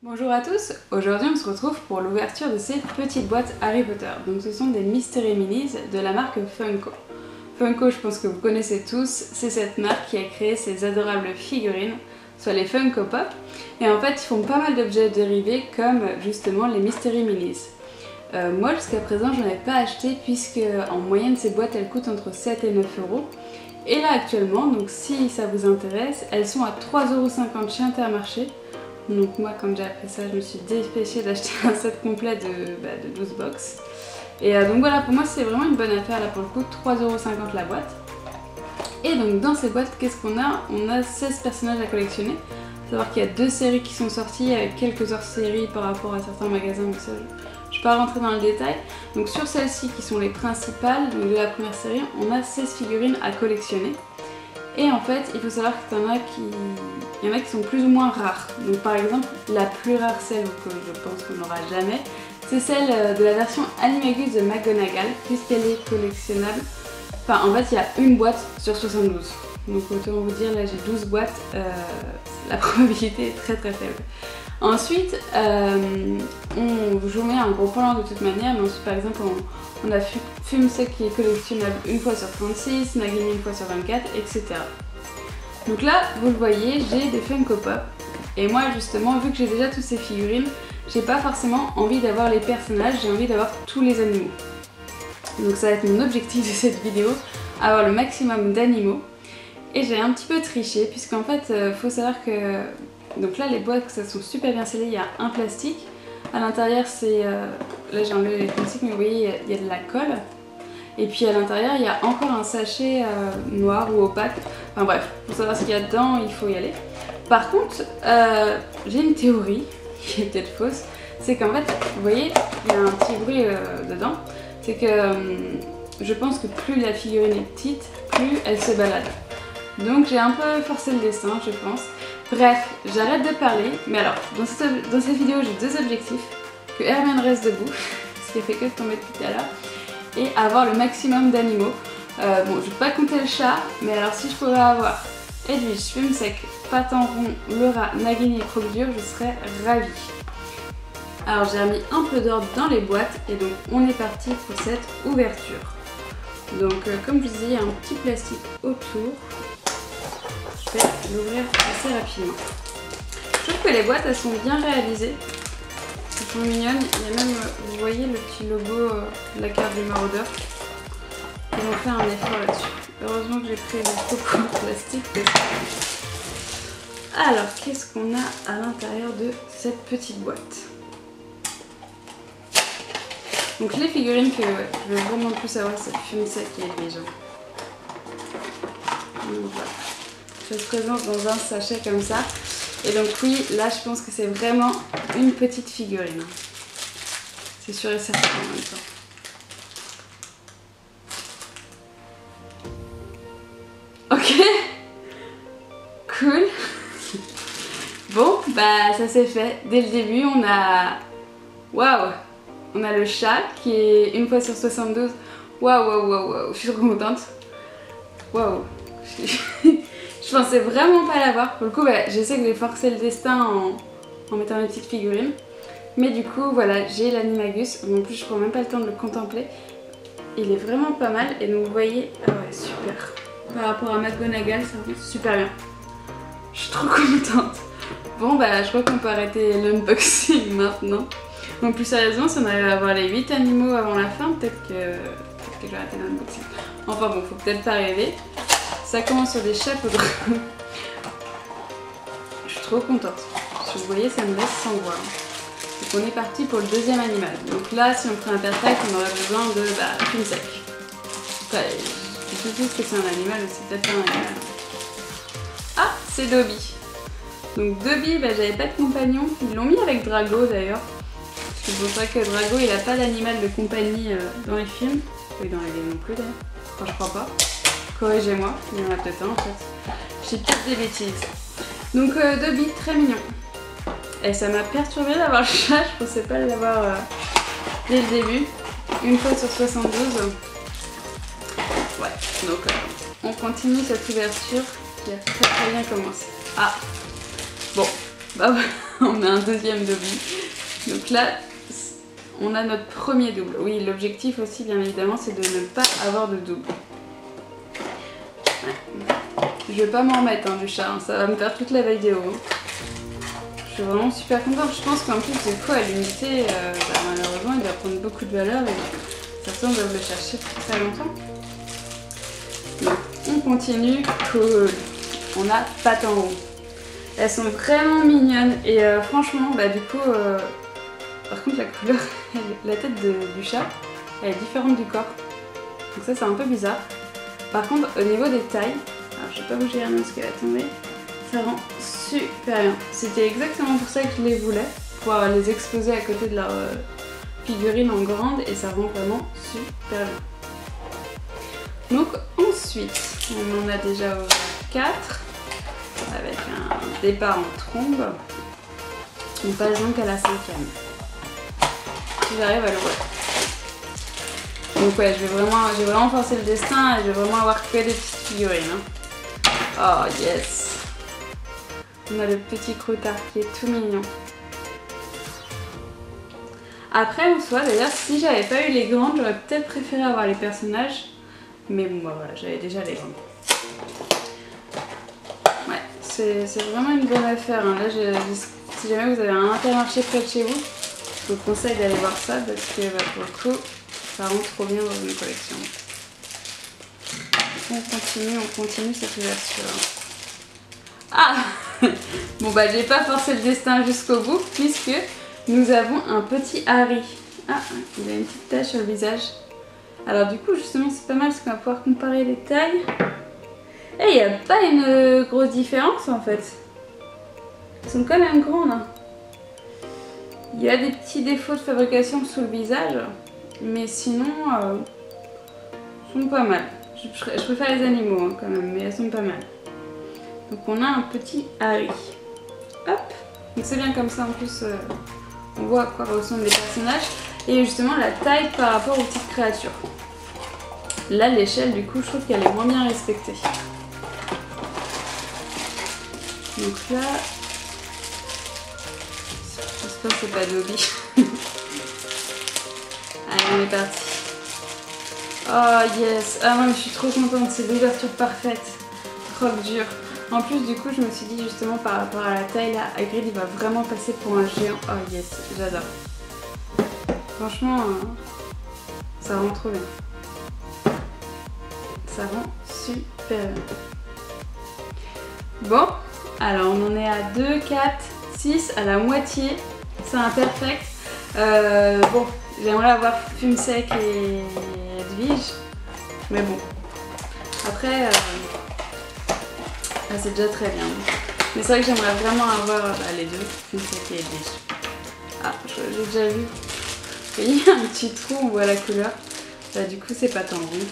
Bonjour à tous, aujourd'hui on se retrouve pour l'ouverture de ces petites boîtes Harry Potter. Donc ce sont des Mystery Minis de la marque Funko. Funko, je pense que vous connaissez tous, c'est cette marque qui a créé ces adorables figurines, soit les Funko Pop. Et en fait ils font pas mal d'objets dérivés comme justement les Mystery Minis. Moi jusqu'à présent j'en ai pas acheté puisque en moyenne ces boîtes elles coûtent entre 7 et 9 euros. Et là actuellement, donc si ça vous intéresse, elles sont à 3,50 € chez Intermarché. Donc moi quand j'ai appris ça, je me suis dépêchée d'acheter un set complet de 12 box. Et donc voilà, pour moi c'est vraiment une bonne affaire là pour le coup, 3,50 € la boîte. Et donc dans ces boîtes, qu'est-ce qu'on a? On a 16 personnages à collectionner. Il faut savoir qu'il y a 2 séries qui sont sorties avec quelques hors-séries par rapport à certains magasins, mais ça je ne vais pas rentrer dans le détail. Donc sur celles-ci qui sont les principales, donc de la première série, on a 16 figurines à collectionner. Et en fait, il faut savoir qu'il y en a qui sont plus ou moins rares. Donc par exemple, la plus rare, celle que je pense qu'on n'aura jamais, c'est celle de la version Animagus de McGonagall, puisqu'elle est collectionnable. Enfin, en fait, il y a une boîte sur 72. Donc autant vous dire, là j'ai 12 boîtes, la probabilité est très très faible. Ensuite, je vous mets un gros plan de toute manière, mais ensuite par exemple on a Fumsec qui est collectionnable une fois sur 36, Nagini une fois sur 24, etc. Donc là, vous le voyez, j'ai des Funko Pop. Et moi justement, vu que j'ai déjà toutes ces figurines, j'ai pas forcément envie d'avoir les personnages, j'ai envie d'avoir tous les animaux. Donc ça va être mon objectif de cette vidéo, avoir le maximum d'animaux. Et j'ai un petit peu triché, puisqu'en fait, faut savoir que... Donc là, les boîtes, ça sont super bien scellées, il y a un plastique. À l'intérieur, c'est... Là, j'ai enlevé les plastiques, mais vous voyez, il y a de la colle. Et puis à l'intérieur, il y a encore un sachet noir ou opaque. Enfin bref, pour savoir ce qu'il y a dedans, il faut y aller. Par contre, j'ai une théorie, qui est peut-être fausse, c'est qu'en fait, vous voyez, il y a un petit bruit dedans. C'est que je pense que plus la figurine est petite, plus elle se balade. Donc j'ai un peu forcé le destin, je pense. Bref, j'arrête de parler, mais alors, dans cette vidéo, j'ai 2 objectifs. Que Hermione reste debout, ce qui a fait que de tomber depuis tout à l'heure, et avoir le maximum d'animaux. Bon, je vais pas compter le chat, mais alors si je pouvais avoir Edwige, Fumsec, Patenron, le rat, Nagini et Croque-Dur, je serais ravie. Alors j'ai remis un peu d'ordre dans les boîtes, et donc on est parti pour cette ouverture. Donc comme je vous disais, il y a un petit plastique autour. Je vais l'ouvrir assez rapidement. Je trouve que les boîtes elles sont bien réalisées. Elles sont mignonnes. Il y a même, vous voyez le petit logo de la carte du maraudeur. Ils ont fait un effort là-dessus. Heureusement que j'ai pris le coco en plastique. Alors, qu'est-ce qu'on a à l'intérieur de cette petite boîte? Donc les figurines que je veux vraiment plus savoir, c'est Fumsec et Edwige. Donc voilà. Ça se présente dans un sachet comme ça. Et donc oui, là je pense que c'est vraiment une petite figurine. C'est sûr et certain en même temps. Ok. Cool. Bon, bah ça c'est fait. Dès le début, on a... Waouh! On a le chat qui est une fois sur 72. Waouh, waouh, waouh, waouh. Je suis trop contente. Waouh. Je pensais vraiment pas l'avoir. Pour le coup, bah, je sais que j'ai forcé le destin en mettant mes petites figurines. Mais du coup, voilà, j'ai l'Animagus. En plus, je prends même pas le temps de le contempler. Il est vraiment pas mal. Et donc, vous voyez, ah ouais, super. Par rapport à McGonagall, ça va super bien. Je suis trop contente. Bon, bah, je crois qu'on peut arrêter l'unboxing maintenant. Donc, plus sérieusement, si on arrive à avoir les 8 animaux avant la fin, peut-être que je vais arrêter l'unboxing. Enfin bon, faut peut-être pas rêver. Ça commence sur des chapeaux de roue. Je suis trop contente. Si vous voyez, ça me laisse sans voix. Donc on est parti pour le deuxième animal. Donc là, si on prend un perfect, on aurait besoin de Fumsec. Enfin, je sais plus ce que c'est un animal, mais c'est peut-être un animal. Ah, c'est Dobby. Donc Dobby, j'avais pas de compagnon. Ils l'ont mis avec Drago d'ailleurs. C'est pour ça que Drago, il a pas d'animal de compagnie dans les films. Et dans les livres non plus d'ailleurs. Enfin, je crois pas. Corrigez-moi, il y en a peut-être un en fait. J'ai peut-être des bêtises. Donc Dobby, très mignon. Et ça m'a perturbé d'avoir le chat, je pensais pas l'avoir dès le début. Une fois sur 72. Ouais, donc on continue cette ouverture qui a très bien commencé. Ah, bon, bah voilà, on a un deuxième double. Donc là, on a notre premier double. Oui, l'objectif aussi, bien évidemment, c'est de ne pas avoir de double. Ouais. Je vais pas m'en remettre du chat, hein. Ça va me faire toute la vidéo. Je suis vraiment super contente. Je pense qu'en plus, des fois, à l'unité, malheureusement, il doit prendre beaucoup de valeur et certains doivent le chercher pour très longtemps. Donc, on continue. Cool. On a pattes en roue. Elles sont vraiment mignonnes et franchement, bah du coup, par contre, la couleur, la tête du chat, elle est différente du corps. Donc ça, c'est un peu bizarre. Par contre, au niveau des tailles, alors je vais pas bouger la main parce qu'elle va tomber, ça rend super bien. C'était exactement pour ça que je les voulais, pour les exposer à côté de leur figurine en grande et ça rend vraiment super bien. Donc ensuite, on en a déjà 4 avec un départ en trombe. On passe donc à la 5e. Si j'arrive à l'ouvrir. Donc ouais, j'ai vraiment forcé le destin et je vais vraiment avoir que des petites figurines. Hein. Oh yes! On a le petit croutard qui est tout mignon. Après, en soi, d'ailleurs, si j'avais pas eu les grandes, j'aurais peut-être préféré avoir les personnages. Mais bon, bah voilà, j'avais déjà les grandes. Ouais, c'est vraiment une bonne affaire. Hein. Là, si jamais vous avez un Intermarché près de chez vous, je vous conseille d'aller voir ça parce que bah, pour le coup, ça rentre trop bien dans une collection. On continue cette ouverture. Ah! Bon bah j'ai pas forcé le destin jusqu'au bout puisque nous avons un petit Harry. Ah, il a une petite tache sur le visage. Alors du coup justement c'est pas mal parce qu'on va pouvoir comparer les tailles. Et il n'y a pas une grosse différence en fait. Ils sont quand même grandes. Hein. Il y a des petits défauts de fabrication sous le visage, mais sinon ils sont pas mal. Je préfère les animaux hein, quand même, mais elles sont pas mal. Donc on a un petit Harry. Hop. Donc c'est bien comme ça en plus on voit à quoi ressemblent les personnages et justement la taille par rapport aux petites créatures. Là l'échelle du coup je trouve qu'elle est moins bien respectée. Donc là, j'espère que c'est pas Dobby. Allez on est parti. Oh yes. Ah moi je suis trop contente, c'est l'ouverture parfaite. Croque dur. En plus du coup je me suis dit justement par rapport à la taille là, Hagrid il va vraiment passer pour un géant. Oh yes, j'adore. Franchement, ça rend trop bien. Ça rend super bien. Bon, alors on en est à 2, 4, 6, à la moitié. C'est imperfect. Bon, j'aimerais avoir Fumsec et Edwige. Mais bon. Après... Ah, c'est déjà très bien. Mais c'est vrai que j'aimerais vraiment avoir les deux, Fumsec et Edwige. Ah, j'ai déjà vu. Il y a un petit trou, on voit la couleur. Là, du coup, c'est pattes en rond.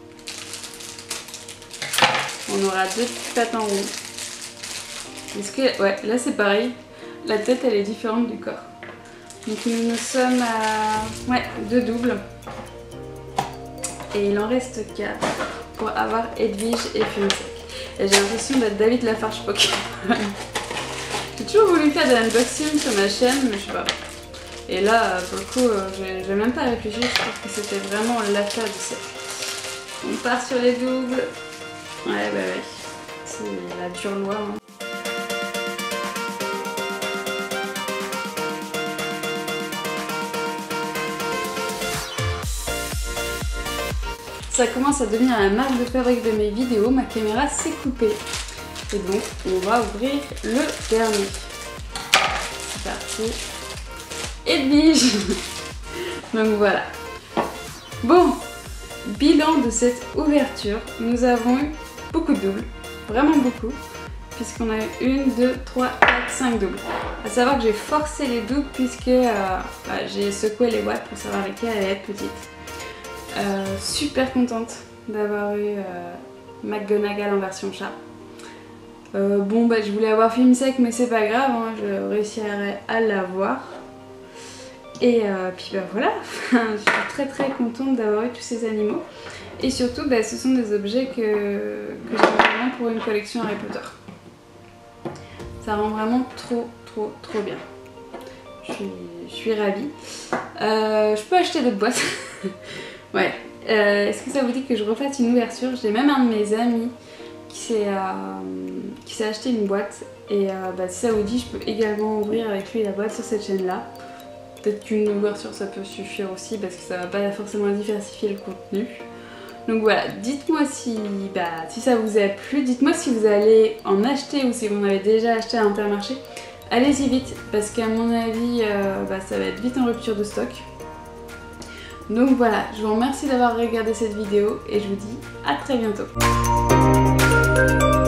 On aura deux petites pattes en rond. Est-ce que... Ouais, là, c'est pareil. La tête, elle est différente du corps. Donc, nous sommes à... Ouais, 2 doubles. Et il en reste 4 pour avoir Edwige et Fumsec. Et j'ai l'impression d'être David Lafarge Pokémon. J'ai toujours voulu faire de l'unboxing sur ma chaîne, mais je sais pas. Et là, pour le coup, je vais même pas réfléchir, je trouve que c'était vraiment l'affaire du siècle. On part sur les doubles. Ouais, bah ouais. C'est la dure loi. Hein. Ça commence à devenir la marque de fabrique de mes vidéos, ma caméra s'est coupée. Et donc, on va ouvrir le dernier. C'est parti. Edwige. Donc voilà. Bon, bilan de cette ouverture. Nous avons eu beaucoup de doubles. Vraiment beaucoup. Puisqu'on a eu 1, 2, 3, 4, 5 doubles. A savoir que j'ai forcé les doubles puisque j'ai secoué les boîtes pour savoir lesquelles allaient être petites. Super contente d'avoir eu McGonagall en version chat. Bon bah je voulais avoir Fumsec mais c'est pas grave, hein, je réussirai à l'avoir. Et puis bah voilà, je suis très contente d'avoir eu tous ces animaux. Et surtout bah, ce sont des objets que j'aime vraiment pour une collection Harry Potter. Ça rend vraiment trop bien. Je suis ravie. Je peux acheter d'autres boîtes. Ouais. Est-ce que ça vous dit que je refasse une ouverture? J'ai même un de mes amis qui s'est acheté une boîte. Et si ça vous dit, je peux également ouvrir avec lui la boîte sur cette chaîne-là. Peut-être qu'une ouverture ça peut suffire aussi parce que ça va pas forcément diversifier le contenu. Donc voilà, dites-moi si ça vous a plu, dites-moi si vous allez en acheter ou si vous en avez déjà acheté à Intermarché. Allez-y vite parce qu'à mon avis ça va être vite en rupture de stock. Donc voilà, je vous remercie d'avoir regardé cette vidéo et je vous dis à très bientôt.